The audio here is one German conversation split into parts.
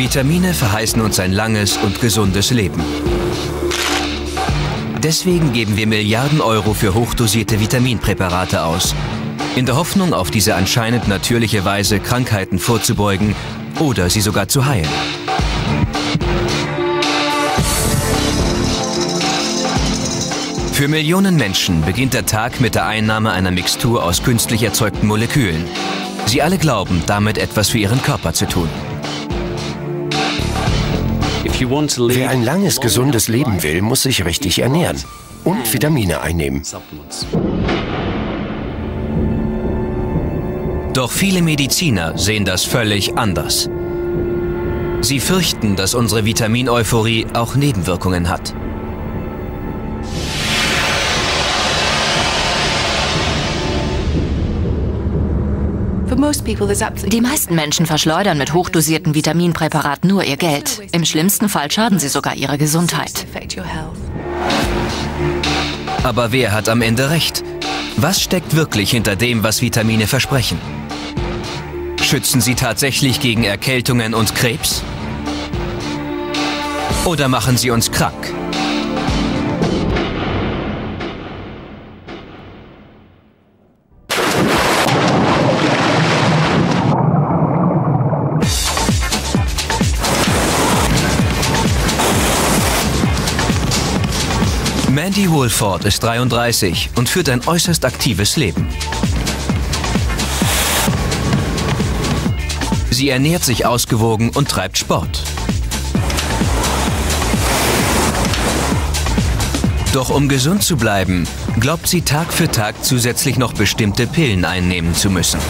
Vitamine verheißen uns ein langes und gesundes Leben. Deswegen geben wir Milliarden Euro für hochdosierte Vitaminpräparate aus, in der Hoffnung, auf diese anscheinend natürliche Weise Krankheiten vorzubeugen oder sie sogar zu heilen. Für Millionen Menschen beginnt der Tag mit der Einnahme einer Mixtur aus künstlich erzeugten Molekülen. Sie alle glauben, damit etwas für ihren Körper zu tun. Wer ein langes, gesundes Leben will, muss sich richtig ernähren und Vitamine einnehmen. Doch viele Mediziner sehen das völlig anders. Sie fürchten, dass unsere Vitamin-Euphorie auch Nebenwirkungen hat. Die meisten Menschen verschleudern mit hochdosierten Vitaminpräparaten nur ihr Geld. Im schlimmsten Fall schaden sie sogar ihrer Gesundheit. Aber wer hat am Ende recht? Was steckt wirklich hinter dem, was Vitamine versprechen? Schützen sie tatsächlich gegen Erkältungen und Krebs? Oder machen sie uns krank? Mandy Woolford ist 33 und führt ein äußerst aktives Leben. Sie ernährt sich ausgewogen und treibt Sport. Doch um gesund zu bleiben, glaubt sie Tag für Tag zusätzlich noch bestimmte Pillen einnehmen zu müssen.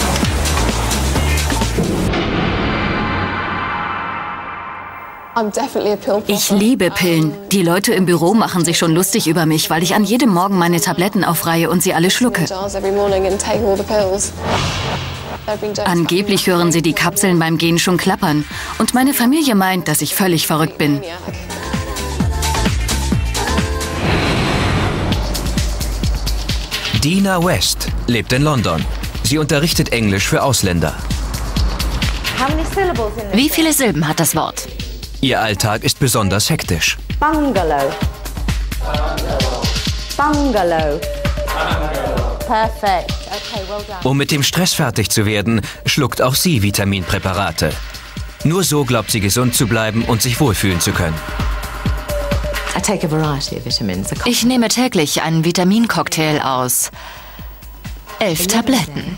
Ich liebe Pillen. Die Leute im Büro machen sich schon lustig über mich, weil ich an jedem Morgen meine Tabletten aufreihe und sie alle schlucke. Angeblich hören sie die Kapseln beim Gehen schon klappern. Und meine Familie meint, dass ich völlig verrückt bin. Dina West lebt in London. Sie unterrichtet Englisch für Ausländer. Wie viele Silben hat das Wort? Ihr Alltag ist besonders hektisch. Bungalow. Bungalow. Perfect. Okay, well done. Um mit dem Stress fertig zu werden, schluckt auch sie Vitaminpräparate. Nur so glaubt sie, gesund zu bleiben und sich wohlfühlen zu können. Ich nehme täglich einen Vitamincocktail aus 11 Tabletten.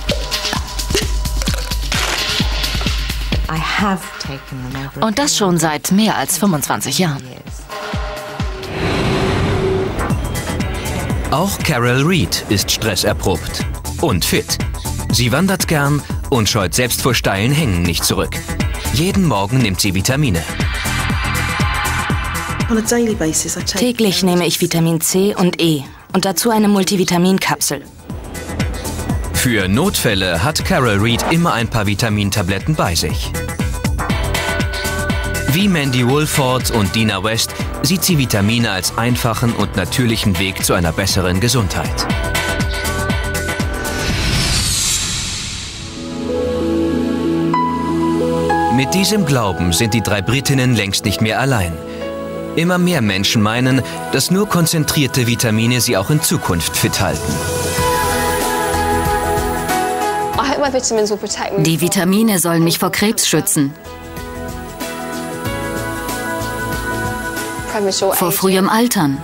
Und das schon seit mehr als 25 Jahren. Auch Carol Reed ist stresserprobt und fit. Sie wandert gern und scheut selbst vor steilen Hängen nicht zurück. Jeden Morgen nimmt sie Vitamine. Täglich nehme ich Vitamin C und E und dazu eine Multivitaminkapsel. Für Notfälle hat Carol Reed immer ein paar Vitamintabletten bei sich. Wie Mandy Woolford und Dina West sieht sie Vitamine als einfachen und natürlichen Weg zu einer besseren Gesundheit. Mit diesem Glauben sind die drei Britinnen längst nicht mehr allein. Immer mehr Menschen meinen, dass nur konzentrierte Vitamine sie auch in Zukunft fit halten. Die Vitamine sollen mich vor Krebs schützen. Vor frühem Altern.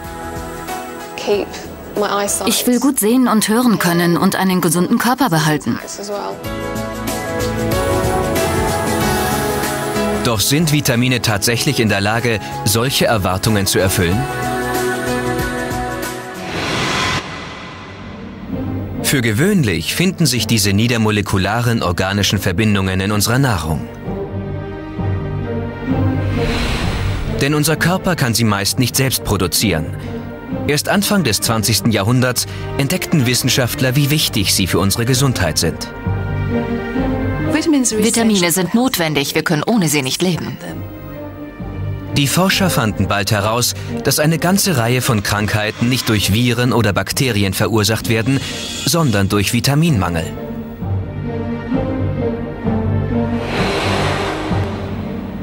Ich will gut sehen und hören können und einen gesunden Körper behalten. Doch sind Vitamine tatsächlich in der Lage, solche Erwartungen zu erfüllen? Für gewöhnlich finden sich diese niedermolekularen organischen Verbindungen in unserer Nahrung. Denn unser Körper kann sie meist nicht selbst produzieren. Erst Anfang des 20. Jahrhunderts entdeckten Wissenschaftler, wie wichtig sie für unsere Gesundheit sind. Vitamine sind notwendig, wir können ohne sie nicht leben. Die Forscher fanden bald heraus, dass eine ganze Reihe von Krankheiten nicht durch Viren oder Bakterien verursacht werden, sondern durch Vitaminmangel.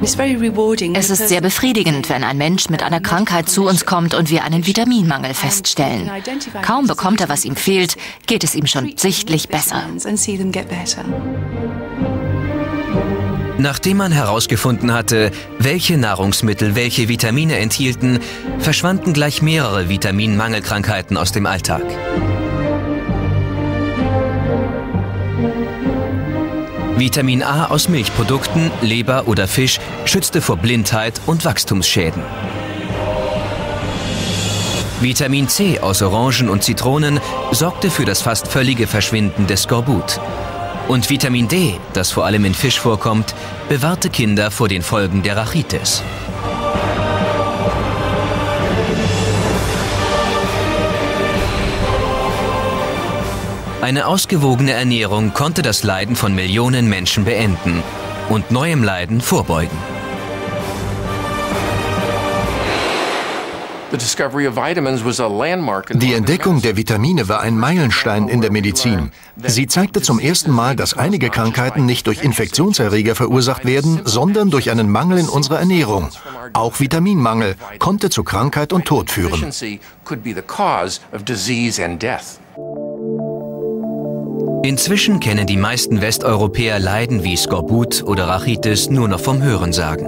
Es ist sehr befriedigend, wenn ein Mensch mit einer Krankheit zu uns kommt und wir einen Vitaminmangel feststellen. Kaum bekommt er, was ihm fehlt, geht es ihm schon sichtlich besser. Nachdem man herausgefunden hatte, welche Nahrungsmittel welche Vitamine enthielten, verschwanden gleich mehrere Vitaminmangelkrankheiten aus dem Alltag. Vitamin A aus Milchprodukten, Leber oder Fisch schützte vor Blindheit und Wachstumsschäden. Vitamin C aus Orangen und Zitronen sorgte für das fast völlige Verschwinden des Skorbut. Und Vitamin D, das vor allem in Fisch vorkommt, bewahrte Kinder vor den Folgen der Rachitis. Eine ausgewogene Ernährung konnte das Leiden von Millionen Menschen beenden und neuem Leiden vorbeugen. Die Entdeckung der Vitamine war ein Meilenstein in der Medizin. Sie zeigte zum ersten Mal, dass einige Krankheiten nicht durch Infektionserreger verursacht werden, sondern durch einen Mangel in unserer Ernährung. Auch Vitaminmangel konnte zu Krankheit und Tod führen. Inzwischen kennen die meisten Westeuropäer Leiden wie Skorbut oder Rachitis nur noch vom Hörensagen.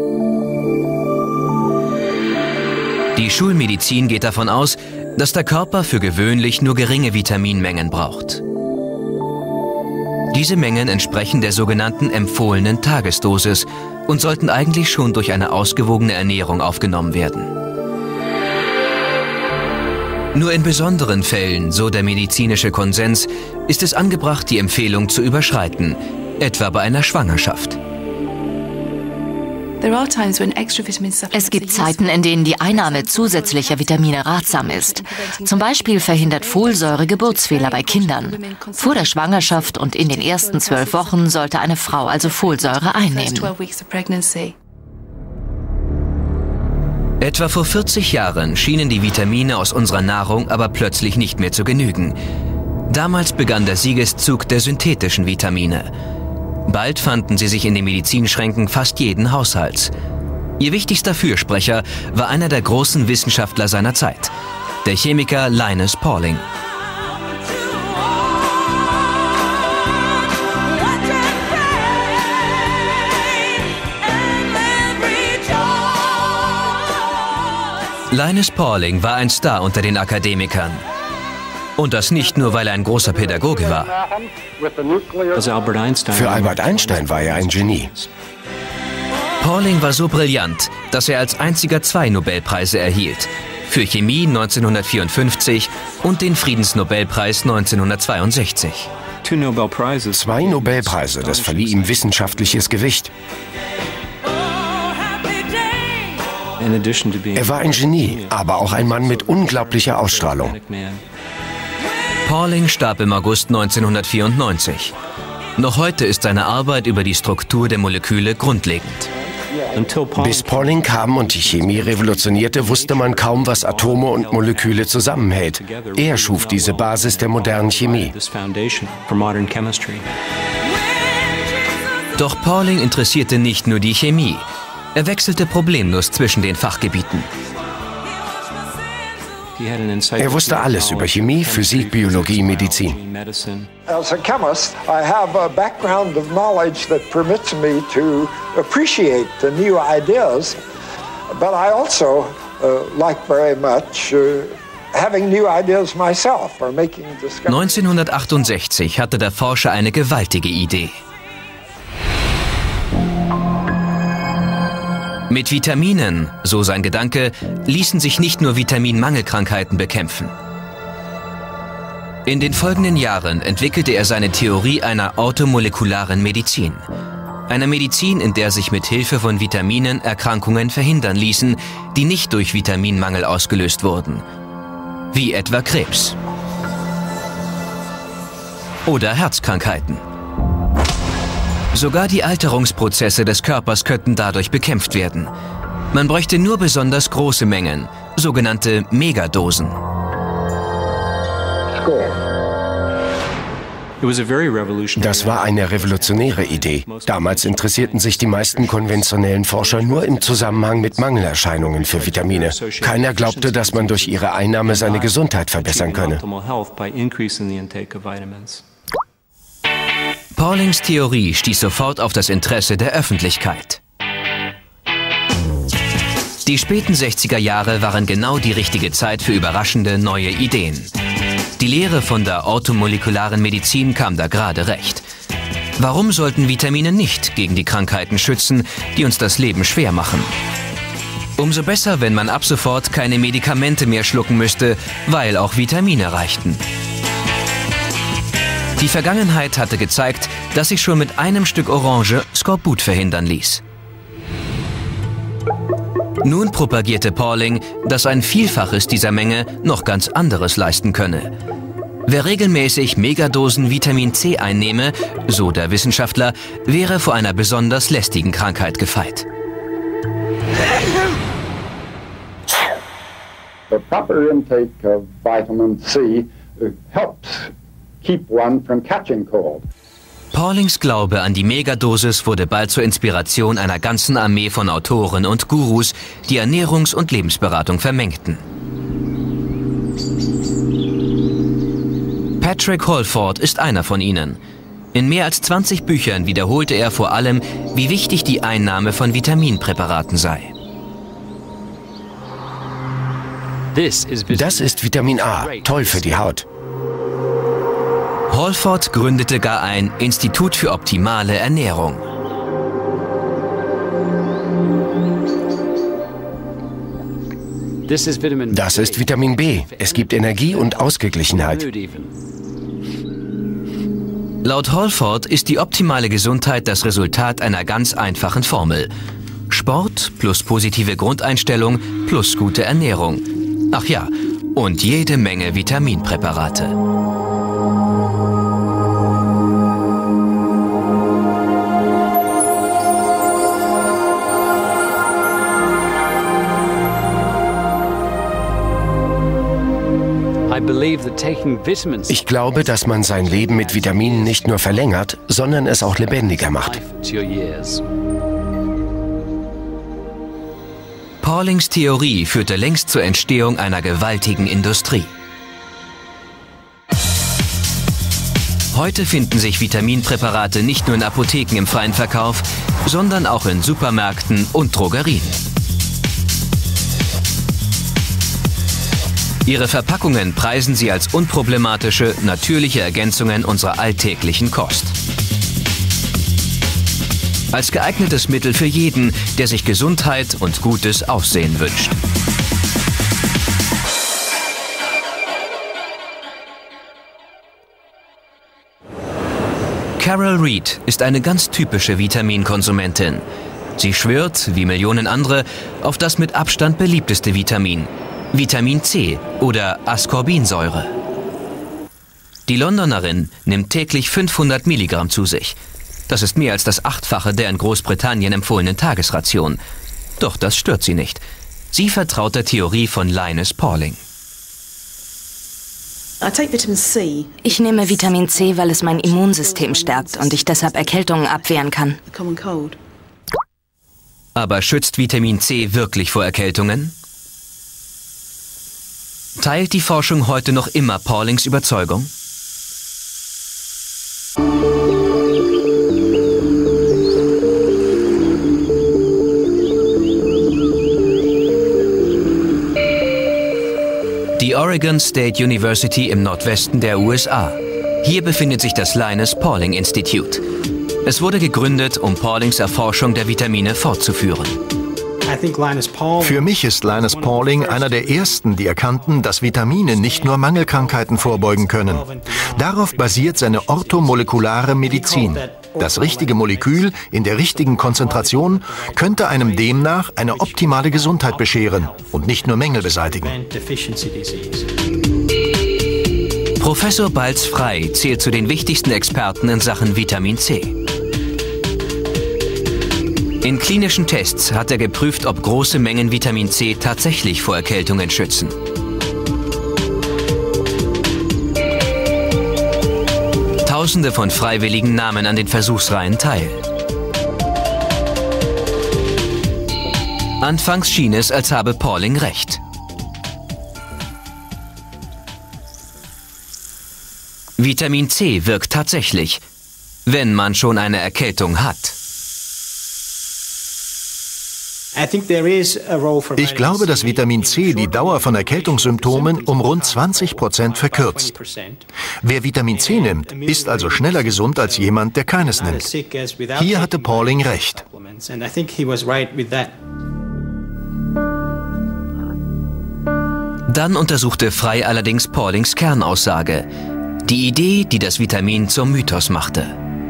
Die Schulmedizin geht davon aus, dass der Körper für gewöhnlich nur geringe Vitaminmengen braucht. Diese Mengen entsprechen der sogenannten empfohlenen Tagesdosis und sollten eigentlich schon durch eine ausgewogene Ernährung aufgenommen werden. Nur in besonderen Fällen, so der medizinische Konsens, ist es angebracht, die Empfehlung zu überschreiten, etwa bei einer Schwangerschaft. Es gibt Zeiten, in denen die Einnahme zusätzlicher Vitamine ratsam ist. Zum Beispiel verhindert Folsäure Geburtsfehler bei Kindern. Vor der Schwangerschaft und in den ersten 12 Wochen sollte eine Frau also Folsäure einnehmen. Etwa vor 40 Jahren schienen die Vitamine aus unserer Nahrung aber plötzlich nicht mehr zu genügen. Damals begann der Siegeszug der synthetischen Vitamine. Bald fanden sie sich in den Medizinschränken fast jeden Haushalts. Ihr wichtigster Fürsprecher war einer der großen Wissenschaftler seiner Zeit, der Chemiker Linus Pauling. Linus Pauling war ein Star unter den Akademikern. Und das nicht nur, weil er ein großer Pädagoge war. Für Albert Einstein war er ein Genie. Pauling war so brillant, dass er als einziger 2 Nobelpreise erhielt. Für Chemie 1954 und den Friedensnobelpreis 1962. 2 Nobelpreise, das verlieh ihm wissenschaftliches Gewicht. Er war ein Genie, aber auch ein Mann mit unglaublicher Ausstrahlung. Pauling starb im August 1994. Noch heute ist seine Arbeit über die Struktur der Moleküle grundlegend. Bis Pauling kam und die Chemie revolutionierte, wusste man kaum, was Atome und Moleküle zusammenhält. Er schuf diese Basis der modernen Chemie. Doch Pauling interessierte nicht nur die Chemie. Er wechselte problemlos zwischen den Fachgebieten. Er wusste alles über Chemie, Physik, Biologie, Medizin. As a chemist, I have a background of knowledge that permits me to appreciate the new ideas, but I also like very much having new ideas myself or making discoveries. 1968 hatte der Forscher eine gewaltige Idee. Mit Vitaminen, so sein Gedanke, ließen sich nicht nur Vitaminmangelkrankheiten bekämpfen. In den folgenden Jahren entwickelte er seine Theorie einer automolekularen Medizin. Einer Medizin, in der sich mit Hilfe von Vitaminen Erkrankungen verhindern ließen, die nicht durch Vitaminmangel ausgelöst wurden. Wie etwa Krebs. Oder Herzkrankheiten. Sogar die Alterungsprozesse des Körpers könnten dadurch bekämpft werden. Man bräuchte nur besonders große Mengen, sogenannte Megadosen. Das war eine revolutionäre Idee. Damals interessierten sich die meisten konventionellen Forscher nur im Zusammenhang mit Mangelerscheinungen für Vitamine. Keiner glaubte, dass man durch ihre Einnahme seine Gesundheit verbessern könne. Paulings Theorie stieß sofort auf das Interesse der Öffentlichkeit. Die späten 60er Jahre waren genau die richtige Zeit für überraschende neue Ideen. Die Lehre von der orthomolekularen Medizin kam da gerade recht. Warum sollten Vitamine nicht gegen die Krankheiten schützen, die uns das Leben schwer machen? Umso besser, wenn man ab sofort keine Medikamente mehr schlucken müsste, weil auch Vitamine reichten. Die Vergangenheit hatte gezeigt, dass sich schon mit einem Stück Orange Skorbut verhindern ließ. Nun propagierte Pauling, dass ein Vielfaches dieser Menge noch ganz anderes leisten könne. Wer regelmäßig Megadosen Vitamin C einnehme, so der Wissenschaftler, wäre vor einer besonders lästigen Krankheit gefeit. The proper intake of vitamin C helps keep one from catching cold. Paulings Glaube an die Megadosis wurde bald zur Inspiration einer ganzen Armee von Autoren und Gurus, die Ernährungs- und Lebensberatung vermengten. Patrick Holford ist einer von ihnen. In mehr als 20 Büchern wiederholte er vor allem, wie wichtig die Einnahme von Vitaminpräparaten sei. Das ist Vitamin A, toll für die Haut. Holford gründete gar ein Institut für optimale Ernährung. Das ist Vitamin B. Es gibt Energie und Ausgeglichenheit. Laut Holford ist die optimale Gesundheit das Resultat einer ganz einfachen Formel. Sport plus positive Grundeinstellung plus gute Ernährung. Ach ja, und jede Menge Vitaminpräparate. Ich glaube, dass man sein Leben mit Vitaminen nicht nur verlängert, sondern es auch lebendiger macht. Paulings Theorie führte längst zur Entstehung einer gewaltigen Industrie. Heute finden sich Vitaminpräparate nicht nur in Apotheken im freien Verkauf, sondern auch in Supermärkten und Drogerien. Ihre Verpackungen preisen sie als unproblematische, natürliche Ergänzungen unserer alltäglichen Kost. Als geeignetes Mittel für jeden, der sich Gesundheit und gutes Aussehen wünscht. Carol Reed ist eine ganz typische Vitaminkonsumentin. Sie schwört, wie Millionen andere, auf das mit Abstand beliebteste Vitamin, Vitamin C oder Ascorbinsäure. Die Londonerin nimmt täglich 500 Milligramm zu sich. Das ist mehr als das 8-fache der in Großbritannien empfohlenen Tagesration. Doch das stört sie nicht. Sie vertraut der Theorie von Linus Pauling. Ich nehme Vitamin C, weil es mein Immunsystem stärkt und ich deshalb Erkältungen abwehren kann. Aber schützt Vitamin C wirklich vor Erkältungen? Teilt die Forschung heute noch immer Paulings Überzeugung? Die Oregon State University im Nordwesten der USA. Hier befindet sich das Linus Pauling Institute. Es wurde gegründet, um Paulings Erforschung der Vitamine fortzuführen. Für mich ist Linus Pauling einer der ersten, die erkannten, dass Vitamine nicht nur Mangelkrankheiten vorbeugen können. Darauf basiert seine orthomolekulare Medizin. Das richtige Molekül in der richtigen Konzentration könnte einem demnach eine optimale Gesundheit bescheren und nicht nur Mängel beseitigen. Professor Balz-Frey zählt zu den wichtigsten Experten in Sachen Vitamin C. In klinischen Tests hat er geprüft, ob große Mengen Vitamin C tatsächlich vor Erkältungen schützen. Tausende von Freiwilligen nahmen an den Versuchsreihen teil. Anfangs schien es, als habe Pauling recht. Vitamin C wirkt tatsächlich, wenn man schon eine Erkältung hat. Ich glaube, dass Vitamin C die Dauer von Erkältungssymptomen um rund 20% verkürzt. Wer Vitamin C nimmt, ist also schneller gesund als jemand, der keines nimmt. Hier hatte Pauling recht. Dann untersuchte Frey allerdings Paulings Kernaussage. Die Idee, die das Vitamin zum Mythos machte.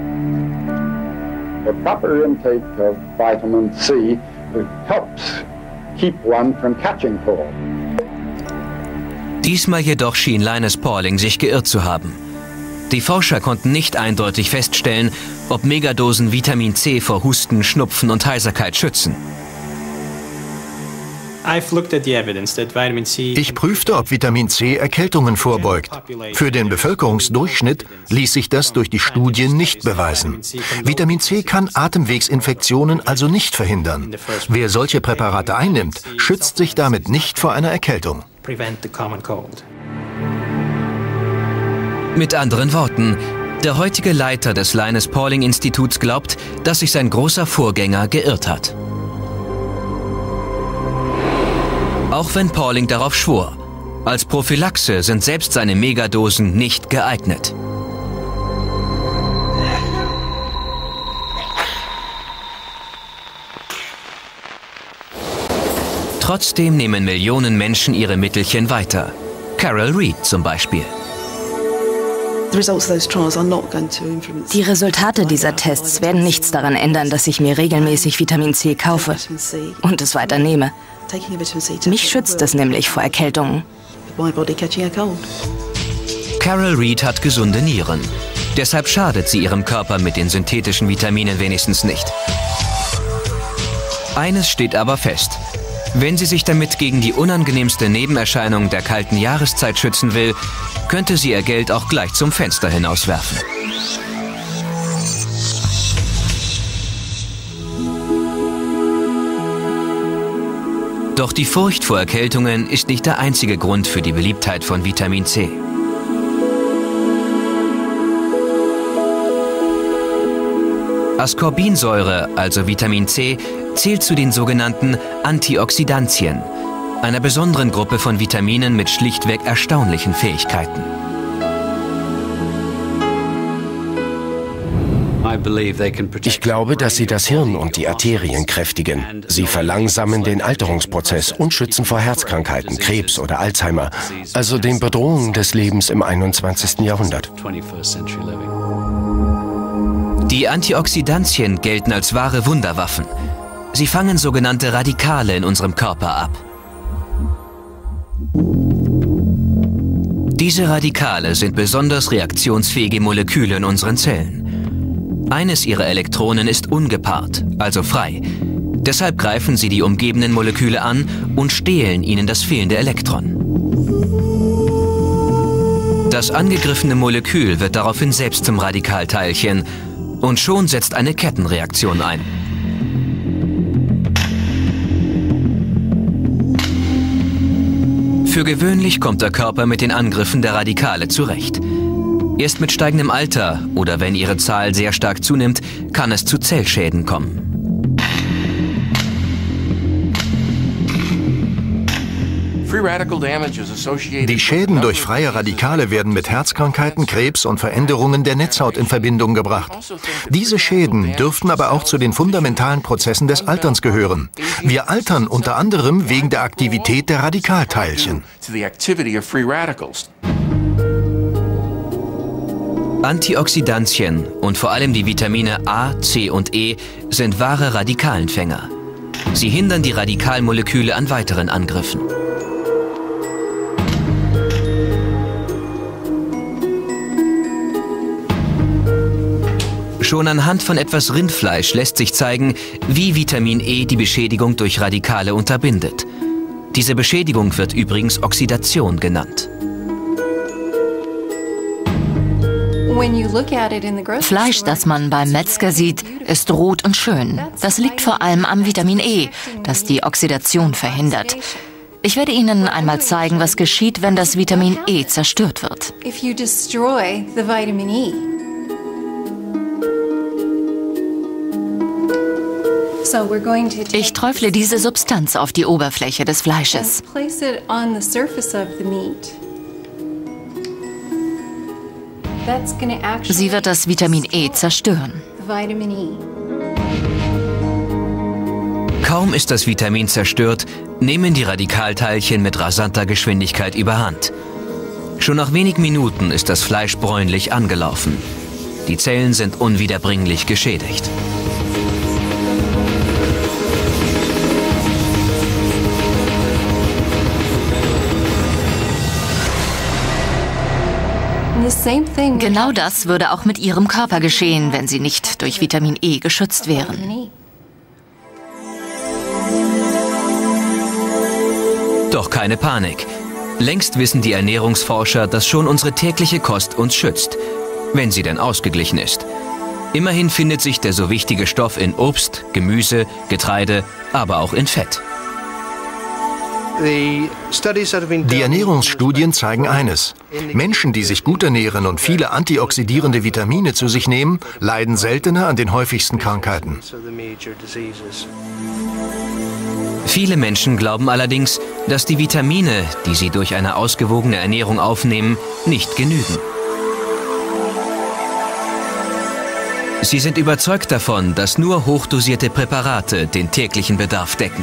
The proper intake of vitamin C helps keep one from catching cold. Diesmal jedoch schien Linus Pauling sich geirrt zu haben. Die Forscher konnten nicht eindeutig feststellen, ob Megadosen Vitamin C vor Husten, Schnupfen und Heiserkeit schützen. Ich prüfte, ob Vitamin C Erkältungen vorbeugt. Für den Bevölkerungsdurchschnitt ließ sich das durch die Studien nicht beweisen. Vitamin C kann Atemwegsinfektionen also nicht verhindern. Wer solche Präparate einnimmt, schützt sich damit nicht vor einer Erkältung. Mit anderen Worten, der heutige Leiter des Linus Pauling Instituts glaubt, dass sich sein großer Vorgänger geirrt hat. Auch wenn Pauling darauf schwor, als Prophylaxe sind selbst seine Megadosen nicht geeignet. Trotzdem nehmen Millionen Menschen ihre Mittelchen weiter. Carol Reed zum Beispiel. Die Resultate dieser Tests werden nichts daran ändern, dass ich mir regelmäßig Vitamin C kaufe und es weiter nehme. Mich schützt es nämlich vor Erkältungen. Carol Reed hat gesunde Nieren. Deshalb schadet sie ihrem Körper mit den synthetischen Vitaminen wenigstens nicht. Eines steht aber fest. Wenn sie sich damit gegen die unangenehmste Nebenerscheinung der kalten Jahreszeit schützen will, könnte sie ihr Geld auch gleich zum Fenster hinauswerfen. Doch die Furcht vor Erkältungen ist nicht der einzige Grund für die Beliebtheit von Vitamin C. Ascorbinsäure, also Vitamin C, zählt zu den sogenannten Antioxidantien, einer besonderen Gruppe von Vitaminen mit schlichtweg erstaunlichen Fähigkeiten. Ich glaube, dass sie das Hirn und die Arterien kräftigen. Sie verlangsamen den Alterungsprozess und schützen vor Herzkrankheiten, Krebs oder Alzheimer, also den Bedrohungen des Lebens im 21. Jahrhundert. Die Antioxidantien gelten als wahre Wunderwaffen. Sie fangen sogenannte Radikale in unserem Körper ab. Diese Radikale sind besonders reaktionsfähige Moleküle in unseren Zellen. Eines ihrer Elektronen ist ungepaart, also frei. Deshalb greifen sie die umgebenden Moleküle an und stehlen ihnen das fehlende Elektron. Das angegriffene Molekül wird daraufhin selbst zum Radikalteilchen und schon setzt eine Kettenreaktion ein. Für gewöhnlich kommt der Körper mit den Angriffen der Radikale zurecht. Erst mit steigendem Alter oder wenn ihre Zahl sehr stark zunimmt, kann es zu Zellschäden kommen. Die Schäden durch freie Radikale werden mit Herzkrankheiten, Krebs und Veränderungen der Netzhaut in Verbindung gebracht. Diese Schäden dürften aber auch zu den fundamentalen Prozessen des Alterns gehören. Wir altern unter anderem wegen der Aktivität der Radikalteilchen. Antioxidantien und vor allem die Vitamine A, C und E sind wahre Radikalenfänger. Sie hindern die Radikalmoleküle an weiteren Angriffen. Schon anhand von etwas Rindfleisch lässt sich zeigen, wie Vitamin E die Beschädigung durch Radikale unterbindet. Diese Beschädigung wird übrigens Oxidation genannt. Fleisch, das man beim Metzger sieht, ist rot und schön. Das liegt vor allem am Vitamin E, das die Oxidation verhindert. Ich werde Ihnen einmal zeigen, was geschieht, wenn das Vitamin E zerstört wird. Ich träufle diese Substanz auf die Oberfläche des Fleisches. Sie wird das Vitamin E zerstören. Kaum ist das Vitamin zerstört, nehmen die Radikalteilchen mit rasanter Geschwindigkeit überhand. Schon nach wenigen Minuten ist das Fleisch bräunlich angelaufen. Die Zellen sind unwiederbringlich geschädigt. Genau das würde auch mit Ihrem Körper geschehen, wenn Sie nicht durch Vitamin E geschützt wären. Doch keine Panik. Längst wissen die Ernährungsforscher, dass schon unsere tägliche Kost uns schützt, wenn sie denn ausgeglichen ist. Immerhin findet sich der so wichtige Stoff in Obst, Gemüse, Getreide, aber auch in Fett. Die Ernährungsstudien zeigen eines. Menschen, die sich gut ernähren und viele antioxidierende Vitamine zu sich nehmen, leiden seltener an den häufigsten Krankheiten. Viele Menschen glauben allerdings, dass die Vitamine, die sie durch eine ausgewogene Ernährung aufnehmen, nicht genügen. Sie sind überzeugt davon, dass nur hochdosierte Präparate den täglichen Bedarf decken.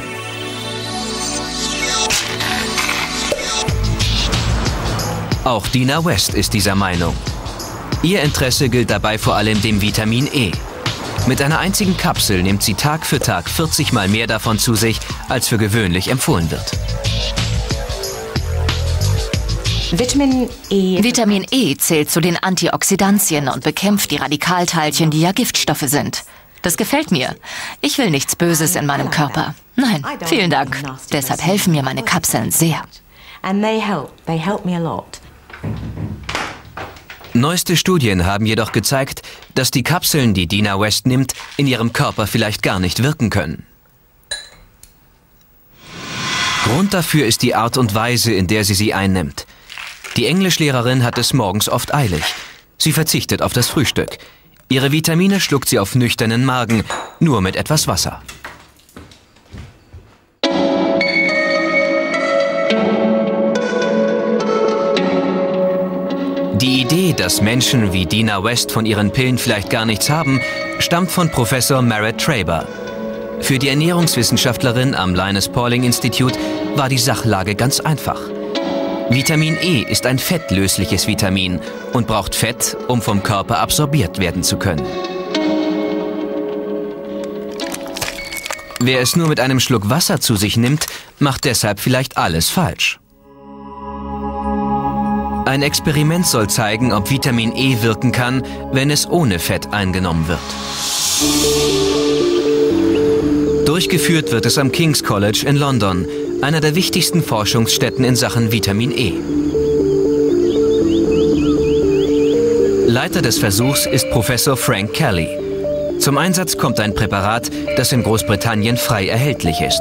Auch Dina West ist dieser Meinung. Ihr Interesse gilt dabei vor allem dem Vitamin E. Mit einer einzigen Kapsel nimmt sie Tag für Tag 40 Mal mehr davon zu sich, als für gewöhnlich empfohlen wird. Vitamin E zählt zu den Antioxidantien und bekämpft die Radikalteilchen, die ja Giftstoffe sind. Das gefällt mir. Ich will nichts Böses in meinem Körper. Nein, vielen Dank. Deshalb helfen mir meine Kapseln sehr. Neueste Studien haben jedoch gezeigt, dass die Kapseln, die Dina West nimmt, in ihrem Körper vielleicht gar nicht wirken können. Grund dafür ist die Art und Weise, in der sie einnimmt. Die Englischlehrerin hat es morgens oft eilig. Sie verzichtet auf das Frühstück. Ihre Vitamine schluckt sie auf nüchternen Magen, nur mit etwas Wasser. Die Idee, dass Menschen wie Dina West von ihren Pillen vielleicht gar nichts haben, stammt von Professor Merritt Traber. Für die Ernährungswissenschaftlerin am Linus Pauling Institute war die Sachlage ganz einfach. Vitamin E ist ein fettlösliches Vitamin und braucht Fett, um vom Körper absorbiert werden zu können. Wer es nur mit einem Schluck Wasser zu sich nimmt, macht deshalb vielleicht alles falsch. Ein Experiment soll zeigen, ob Vitamin E wirken kann, wenn es ohne Fett eingenommen wird. Durchgeführt wird es am King's College in London, einer der wichtigsten Forschungsstätten in Sachen Vitamin E. Leiter des Versuchs ist Professor Frank Kelly. Zum Einsatz kommt ein Präparat, das in Großbritannien frei erhältlich ist.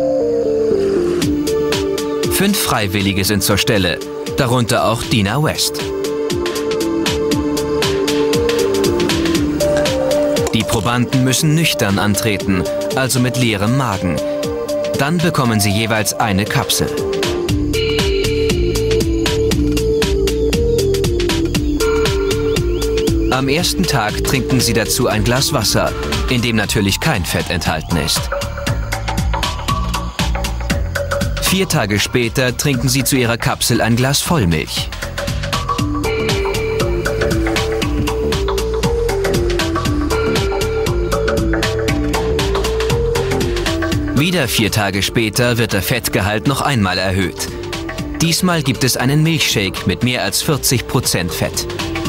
5 Freiwillige sind zur Stelle, darunter auch Dina West. Die Probanden müssen nüchtern antreten, also mit leerem Magen. Dann bekommen sie jeweils eine Kapsel. Am ersten Tag trinken sie dazu ein Glas Wasser, in dem natürlich kein Fett enthalten ist. 4 Tage später trinken sie zu ihrer Kapsel ein Glas Vollmilch. Wieder 4 Tage später wird der Fettgehalt noch einmal erhöht. Diesmal gibt es einen Milchshake mit mehr als 40% Fett.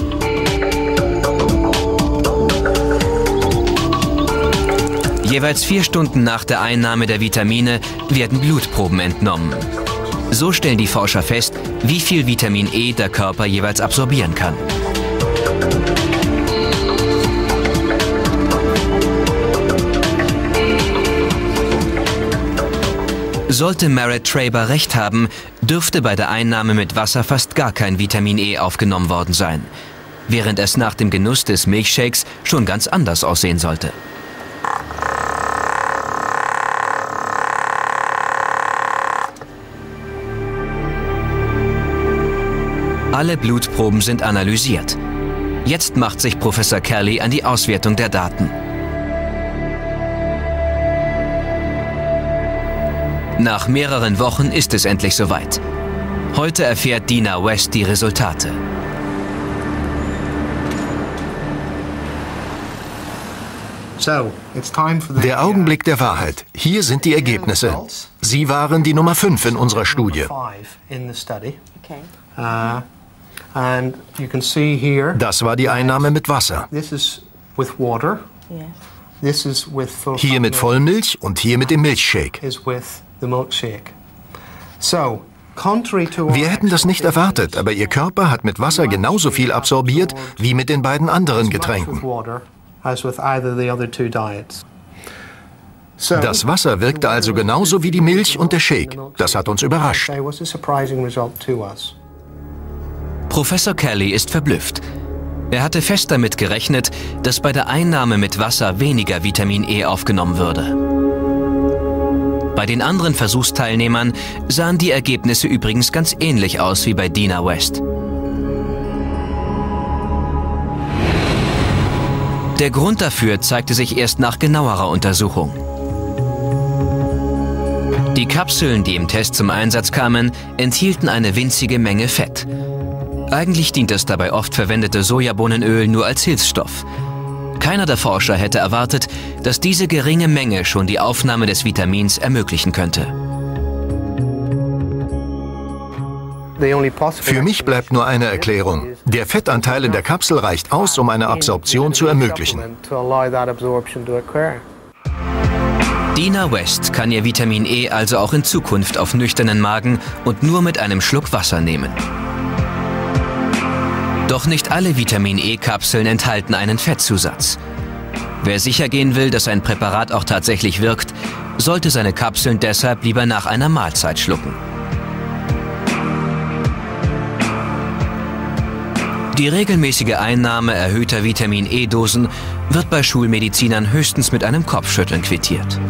Jeweils 4 Stunden nach der Einnahme der Vitamine werden Blutproben entnommen. So stellen die Forscher fest, wie viel Vitamin E der Körper jeweils absorbieren kann. Sollte Merritt Traber recht haben, dürfte bei der Einnahme mit Wasser fast gar kein Vitamin E aufgenommen worden sein, während es nach dem Genuss des Milchshakes schon ganz anders aussehen sollte. Alle Blutproben sind analysiert. Jetzt macht sich Professor Kelly an die Auswertung der Daten. Nach mehreren Wochen ist es endlich soweit. Heute erfährt Dina West die Resultate. Der Augenblick der Wahrheit. Hier sind die Ergebnisse. Sie waren die Nummer 5 in unserer Studie. Das war die Einnahme mit Wasser. Hier mit Vollmilch und hier mit dem Milchshake. Wir hätten das nicht erwartet, aber Ihr Körper hat mit Wasser genauso viel absorbiert wie mit den beiden anderen Getränken. Das Wasser wirkte also genauso wie die Milch und der Shake. Das hat uns überrascht. Professor Kelly ist verblüfft. Er hatte fest damit gerechnet, dass bei der Einnahme mit Wasser weniger Vitamin E aufgenommen würde. Bei den anderen Versuchsteilnehmern sahen die Ergebnisse übrigens ganz ähnlich aus wie bei Dina West. Der Grund dafür zeigte sich erst nach genauerer Untersuchung. Die Kapseln, die im Test zum Einsatz kamen, enthielten eine winzige Menge Fett. Eigentlich dient das dabei oft verwendete Sojabohnenöl nur als Hilfsstoff. Keiner der Forscher hätte erwartet, dass diese geringe Menge schon die Aufnahme des Vitamins ermöglichen könnte. Für mich bleibt nur eine Erklärung. Der Fettanteil in der Kapsel reicht aus, um eine Absorption zu ermöglichen. Dina West kann ihr Vitamin E also auch in Zukunft auf nüchternen Magen und nur mit einem Schluck Wasser nehmen. Doch nicht alle Vitamin-E-Kapseln enthalten einen Fettzusatz. Wer sicher gehen will, dass ein Präparat auch tatsächlich wirkt, sollte seine Kapseln deshalb lieber nach einer Mahlzeit schlucken. Die regelmäßige Einnahme erhöhter Vitamin-E-Dosen wird bei Schulmedizinern höchstens mit einem Kopfschütteln quittiert.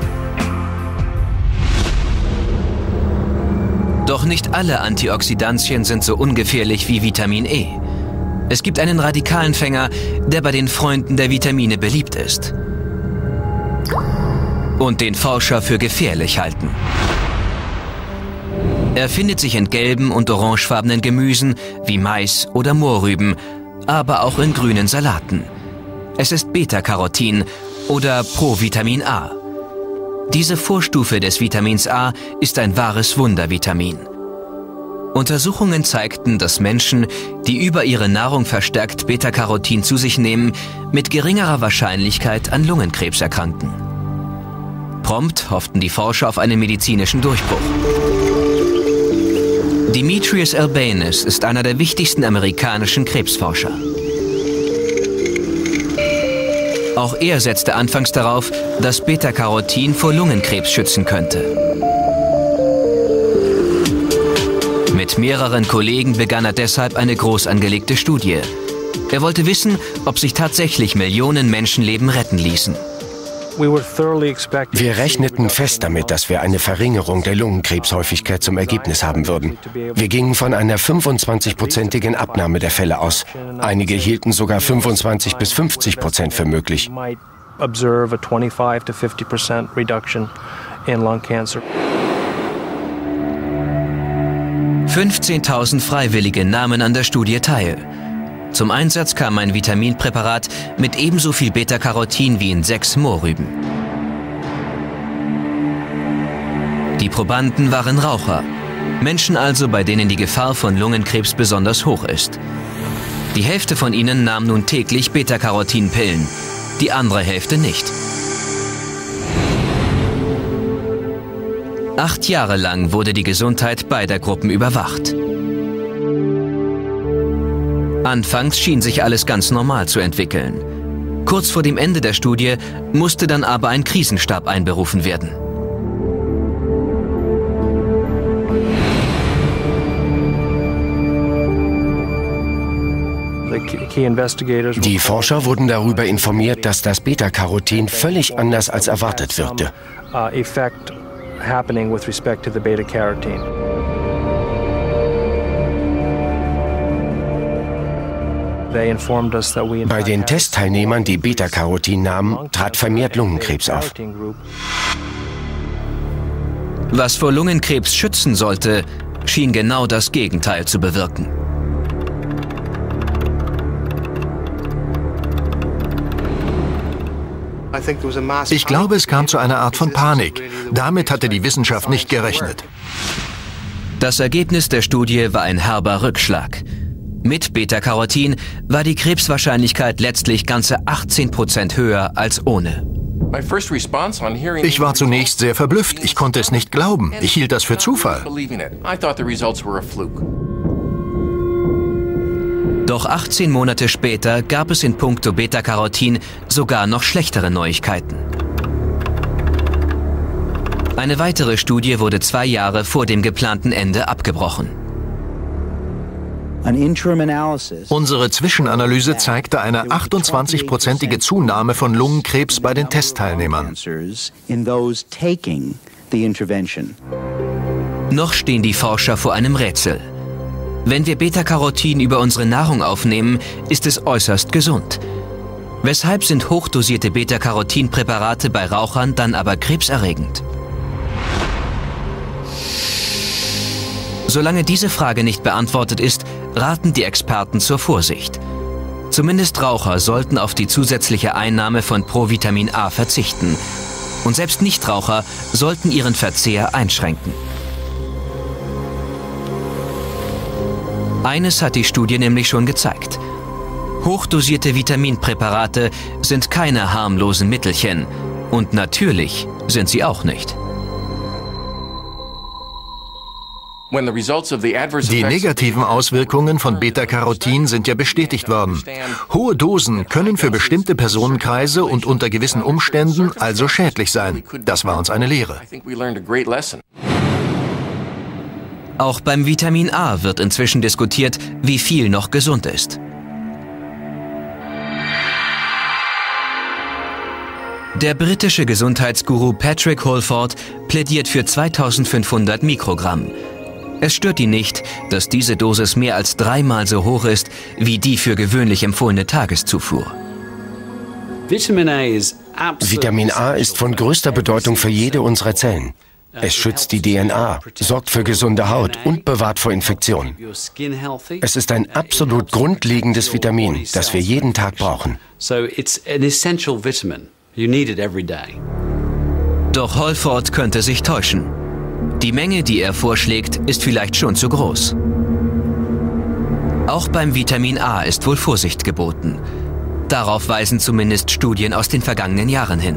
Doch nicht alle Antioxidantien sind so ungefährlich wie Vitamin E. Es gibt einen Radikalenfänger, der bei den Freunden der Vitamine beliebt ist und den Forscher für gefährlich halten. Er findet sich in gelben und orangefarbenen Gemüsen wie Mais oder Mohrrüben, aber auch in grünen Salaten. Es ist Beta-Carotin oder Provitamin A. Diese Vorstufe des Vitamins A ist ein wahres Wundervitamin. Untersuchungen zeigten, dass Menschen, die über ihre Nahrung verstärkt Beta-Carotin zu sich nehmen, mit geringerer Wahrscheinlichkeit an Lungenkrebs erkranken. Prompt hofften die Forscher auf einen medizinischen Durchbruch. Demetrius Albanus ist einer der wichtigsten amerikanischen Krebsforscher. Auch er setzte anfangs darauf, dass Beta-Carotin vor Lungenkrebs schützen könnte. Mit mehreren Kollegen begann er deshalb eine groß angelegte Studie. Er wollte wissen, ob sich tatsächlich Millionen Menschenleben retten ließen. Wir rechneten fest damit, dass wir eine Verringerung der Lungenkrebshäufigkeit zum Ergebnis haben würden. Wir gingen von einer 25-prozentigen Abnahme der Fälle aus. Einige hielten sogar 25 bis 50% für möglich. 15.000 Freiwillige nahmen an der Studie teil. Zum Einsatz kam ein Vitaminpräparat mit ebenso viel Beta-Carotin wie in 6 Mohrrüben. Die Probanden waren Raucher, Menschen also, bei denen die Gefahr von Lungenkrebs besonders hoch ist. Die Hälfte von ihnen nahm nun täglich Beta-Carotin-Pillen, die andere Hälfte nicht. 8 Jahre lang wurde die Gesundheit beider Gruppen überwacht. Anfangs schien sich alles ganz normal zu entwickeln. Kurz vor dem Ende der Studie musste dann aber ein Krisenstab einberufen werden. Die Forscher wurden darüber informiert, dass das Beta-Carotin völlig anders als erwartet wirkte. Bei den Testteilnehmern, die Beta-Carotin nahmen, trat vermehrt Lungenkrebs auf. Was vor Lungenkrebs schützen sollte, schien genau das Gegenteil zu bewirken. Ich glaube, es kam zu einer Art von Panik. Damit hatte die Wissenschaft nicht gerechnet. Das Ergebnis der Studie war ein herber Rückschlag. Mit Beta-Carotin war die Krebswahrscheinlichkeit letztlich ganze 18% höher als ohne. Ich war zunächst sehr verblüfft. Ich konnte es nicht glauben. Ich hielt das für Zufall. Doch 18 Monate später gab es in puncto Beta-Carotin sogar noch schlechtere Neuigkeiten. Eine weitere Studie wurde 2 Jahre vor dem geplanten Ende abgebrochen. Unsere Zwischenanalyse zeigte eine 28-prozentige Zunahme von Lungenkrebs bei den Testteilnehmern. Noch stehen die Forscher vor einem Rätsel. Wenn wir Beta-Carotin über unsere Nahrung aufnehmen, ist es äußerst gesund. Weshalb sind hochdosierte Beta-Carotin-Präparate bei Rauchern dann aber krebserregend? Solange diese Frage nicht beantwortet ist, raten die Experten zur Vorsicht. Zumindest Raucher sollten auf die zusätzliche Einnahme von Provitamin A verzichten. Und selbst Nichtraucher sollten ihren Verzehr einschränken. Eines hat die Studie nämlich schon gezeigt. Hochdosierte Vitaminpräparate sind keine harmlosen Mittelchen. Und natürlich sind sie auch nicht. Die negativen Auswirkungen von Beta-Carotin sind ja bestätigt worden. Hohe Dosen können für bestimmte Personenkreise und unter gewissen Umständen also schädlich sein. Das war uns eine Lehre. Auch beim Vitamin A wird inzwischen diskutiert, wie viel noch gesund ist. Der britische Gesundheitsguru Patrick Holford plädiert für 2500 Mikrogramm. Es stört ihn nicht, dass diese Dosis mehr als 3-mal so hoch ist wie die für gewöhnlich empfohlene Tageszufuhr. Vitamin A ist von größter Bedeutung für jede unserer Zellen. Es schützt die DNA, sorgt für gesunde Haut und bewahrt vor Infektionen. Es ist ein absolut grundlegendes Vitamin, das wir jeden Tag brauchen. Doch Holford könnte sich täuschen. Die Menge, die er vorschlägt, ist vielleicht schon zu groß. Auch beim Vitamin A ist wohl Vorsicht geboten. Darauf weisen zumindest Studien aus den vergangenen Jahren hin.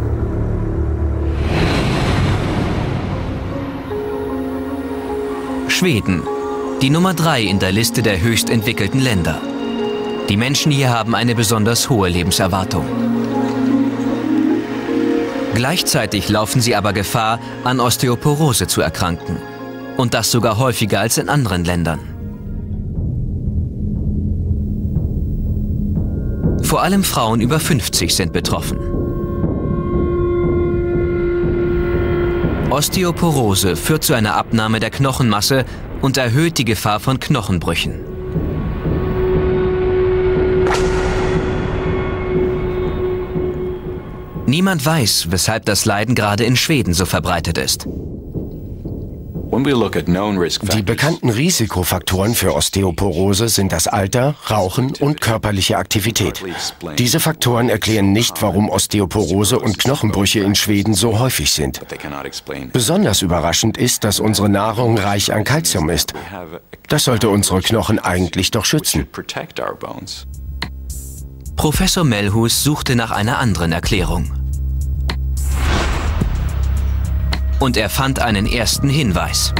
Schweden, die Nummer 3 in der Liste der höchst entwickelten Länder. Die Menschen hier haben eine besonders hohe Lebenserwartung. Gleichzeitig laufen sie aber Gefahr, an Osteoporose zu erkranken. Und das sogar häufiger als in anderen Ländern. Vor allem Frauen über 50 sind betroffen. Osteoporose führt zu einer Abnahme der Knochenmasse und erhöht die Gefahr von Knochenbrüchen. Niemand weiß, weshalb das Leiden gerade in Schweden so verbreitet ist. Die bekannten Risikofaktoren für Osteoporose sind das Alter, Rauchen und körperliche Aktivität. Diese Faktoren erklären nicht, warum Osteoporose und Knochenbrüche in Schweden so häufig sind. Besonders überraschend ist, dass unsere Nahrung reich an Kalzium ist. Das sollte unsere Knochen eigentlich doch schützen. Professor Melhus suchte nach einer anderen Erklärung. Und er fand einen ersten Hinweis.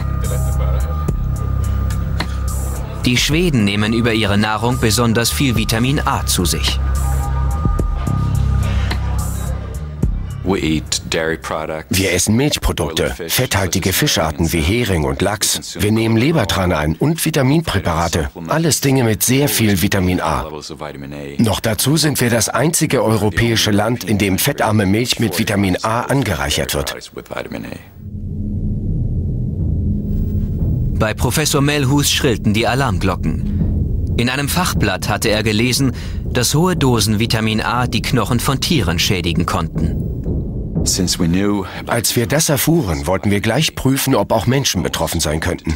Die Schweden nehmen über ihre Nahrung besonders viel Vitamin A zu sich. Wir essen Milchprodukte, fetthaltige Fischarten wie Hering und Lachs. Wir nehmen Lebertran ein und Vitaminpräparate. Alles Dinge mit sehr viel Vitamin A. Noch dazu sind wir das einzige europäische Land, in dem fettarme Milch mit Vitamin A angereichert wird. Bei Professor Melhuus schrillten die Alarmglocken. In einem Fachblatt hatte er gelesen, dass hohe Dosen Vitamin A die Knochen von Tieren schädigen konnten. Als wir das erfuhren, wollten wir gleich prüfen, ob auch Menschen betroffen sein könnten.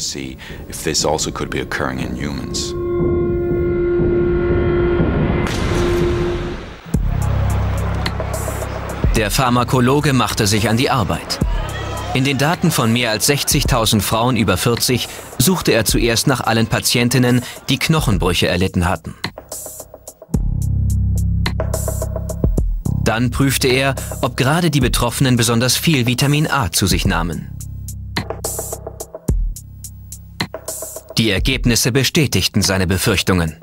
Der Pharmakologe machte sich an die Arbeit. In den Daten von mehr als 60.000 Frauen über 40 suchte er zuerst nach allen Patientinnen, die Knochenbrüche erlitten hatten. Dann prüfte er, ob gerade die Betroffenen besonders viel Vitamin A zu sich nahmen. Die Ergebnisse bestätigten seine Befürchtungen.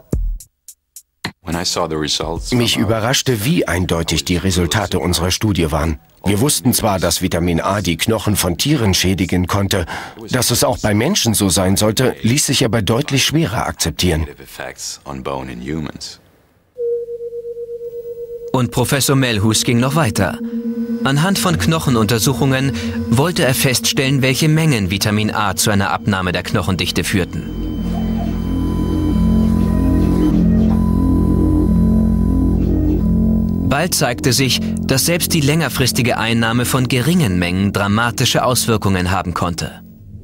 Mich überraschte, wie eindeutig die Resultate unserer Studie waren. Wir wussten zwar, dass Vitamin A die Knochen von Tieren schädigen konnte. Dass es auch bei Menschen so sein sollte, ließ sich aber deutlich schwerer akzeptieren. Und Professor Melhuus ging noch weiter. Anhand von Knochenuntersuchungen wollte er feststellen, welche Mengen Vitamin A zu einer Abnahme der Knochendichte führten. Bald zeigte sich, dass selbst die längerfristige Einnahme von geringen Mengen dramatische Auswirkungen haben konnte.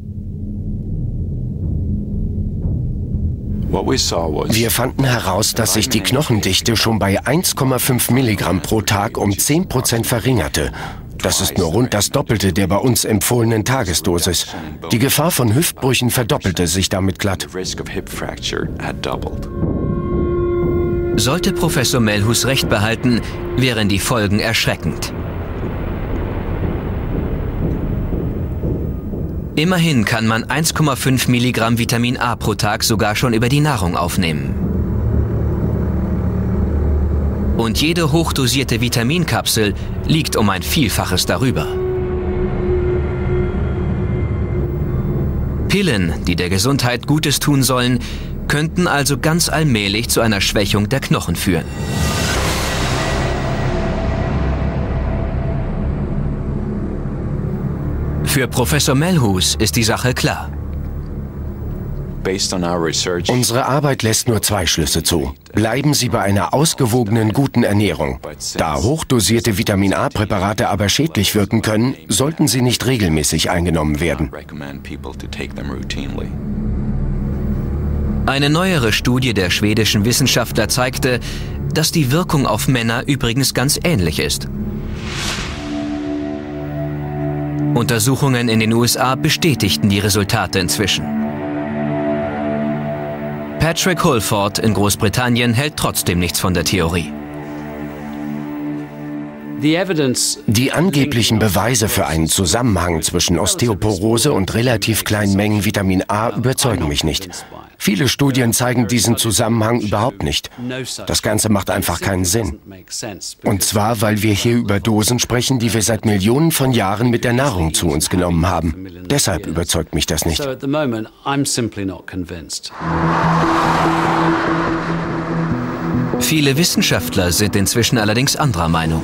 Wir fanden heraus, dass sich die Knochendichte schon bei 1,5 Milligramm pro Tag um 10% verringerte. Das ist nur rund das Doppelte der bei uns empfohlenen Tagesdosis. Die Gefahr von Hüftbrüchen verdoppelte sich damit glatt. Sollte Professor Melhuus recht behalten, wären die Folgen erschreckend. Immerhin kann man 1,5 Milligramm Vitamin A pro Tag sogar schon über die Nahrung aufnehmen. Und jede hochdosierte Vitaminkapsel liegt um ein Vielfaches darüber. Pillen, die der Gesundheit Gutes tun sollen, könnten also ganz allmählich zu einer Schwächung der Knochen führen. Für Professor Melhuus ist die Sache klar. Unsere Arbeit lässt nur zwei Schlüsse zu. Bleiben Sie bei einer ausgewogenen, guten Ernährung. Da hochdosierte Vitamin-A-Präparate aber schädlich wirken können, sollten sie nicht regelmäßig eingenommen werden. Eine neuere Studie der schwedischen Wissenschaftler zeigte, dass die Wirkung auf Männer übrigens ganz ähnlich ist. Untersuchungen in den USA bestätigten die Resultate inzwischen. Patrick Holford in Großbritannien hält trotzdem nichts von der Theorie. Die angeblichen Beweise für einen Zusammenhang zwischen Osteoporose und relativ kleinen Mengen Vitamin A überzeugen mich nicht. Viele Studien zeigen diesen Zusammenhang überhaupt nicht. Das Ganze macht einfach keinen Sinn. Und zwar, weil wir hier über Dosen sprechen, die wir seit Millionen von Jahren mit der Nahrung zu uns genommen haben. Deshalb überzeugt mich das nicht. Viele Wissenschaftler sind inzwischen allerdings anderer Meinung.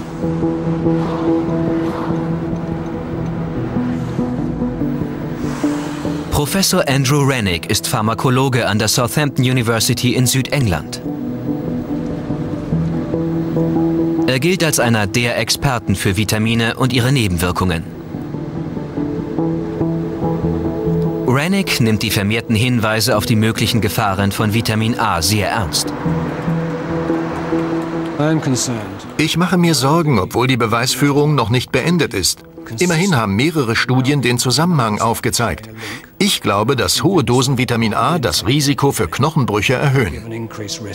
Professor Andrew Rennick ist Pharmakologe an der Southampton University in Südengland. Er gilt als einer der Experten für Vitamine und ihre Nebenwirkungen. Rennick nimmt die vermehrten Hinweise auf die möglichen Gefahren von Vitamin A sehr ernst. Ich mache mir Sorgen, obwohl die Beweisführung noch nicht beendet ist. Immerhin haben mehrere Studien den Zusammenhang aufgezeigt. Ich glaube, dass hohe Dosen Vitamin A das Risiko für Knochenbrüche erhöhen.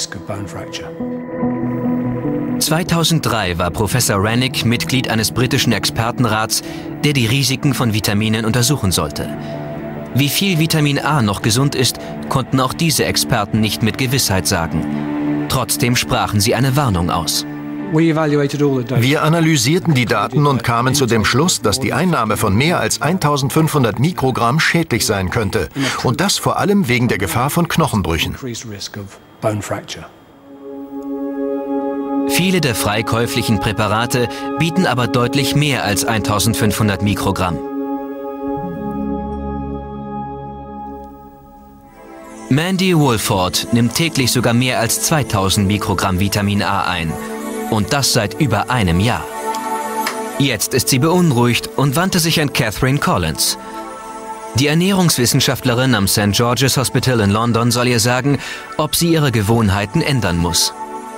2003 war Professor Rennick Mitglied eines britischen Expertenrats, der die Risiken von Vitaminen untersuchen sollte. Wie viel Vitamin A noch gesund ist, konnten auch diese Experten nicht mit Gewissheit sagen. Trotzdem sprachen sie eine Warnung aus. Wir analysierten die Daten und kamen zu dem Schluss, dass die Einnahme von mehr als 1500 Mikrogramm schädlich sein könnte. Und das vor allem wegen der Gefahr von Knochenbrüchen. Viele der frei käuflichen Präparate bieten aber deutlich mehr als 1500 Mikrogramm. Mandy Wolford nimmt täglich sogar mehr als 2000 Mikrogramm Vitamin A ein. Und das seit über einem Jahr. Jetzt ist sie beunruhigt und wandte sich an Catherine Collins. Die Ernährungswissenschaftlerin am St. George's Hospital in London soll ihr sagen, ob sie ihre Gewohnheiten ändern muss.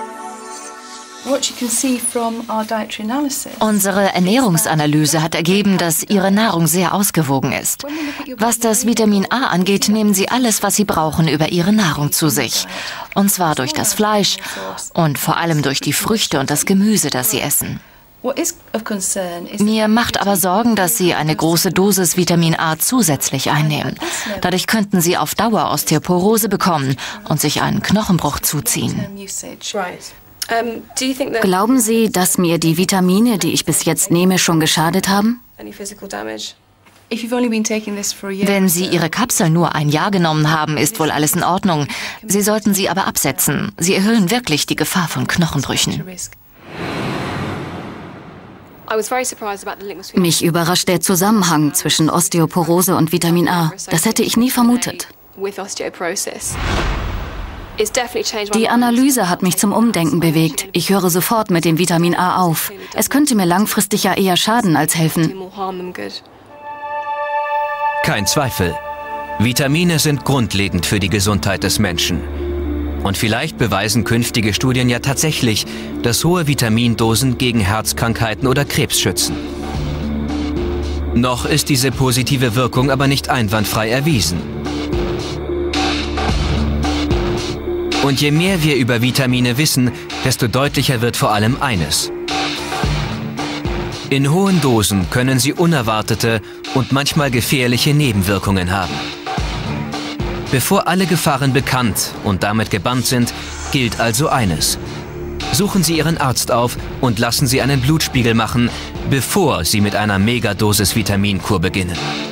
Unsere Ernährungsanalyse hat ergeben, dass Ihre Nahrung sehr ausgewogen ist. Was das Vitamin A angeht, nehmen Sie alles, was Sie brauchen, über Ihre Nahrung zu sich. Und zwar durch das Fleisch und vor allem durch die Früchte und das Gemüse, das Sie essen. Mir macht aber Sorgen, dass Sie eine große Dosis Vitamin A zusätzlich einnehmen. Dadurch könnten Sie auf Dauer Osteoporose bekommen und sich einen Knochenbruch zuziehen. Glauben Sie, dass mir die Vitamine, die ich bis jetzt nehme, schon geschadet haben? Wenn Sie Ihre Kapsel nur ein Jahr genommen haben, ist wohl alles in Ordnung. Sie sollten sie aber absetzen. Sie erhöhen wirklich die Gefahr von Knochenbrüchen. Mich überrascht der Zusammenhang zwischen Osteoporose und Vitamin A. Das hätte ich nie vermutet. Die Analyse hat mich zum Umdenken bewegt. Ich höre sofort mit dem Vitamin A auf. Es könnte mir langfristig ja eher schaden als helfen. Kein Zweifel. Vitamine sind grundlegend für die Gesundheit des Menschen. Und vielleicht beweisen künftige Studien ja tatsächlich, dass hohe Vitamindosen gegen Herzkrankheiten oder Krebs schützen. Noch ist diese positive Wirkung aber nicht einwandfrei erwiesen. Und je mehr wir über Vitamine wissen, desto deutlicher wird vor allem eines. In hohen Dosen können sie unerwartete und manchmal gefährliche Nebenwirkungen haben. Bevor alle Gefahren bekannt und damit gebannt sind, gilt also eines. Suchen Sie Ihren Arzt auf und lassen Sie einen Blutspiegel machen, bevor Sie mit einer Megadosis Vitaminkur beginnen.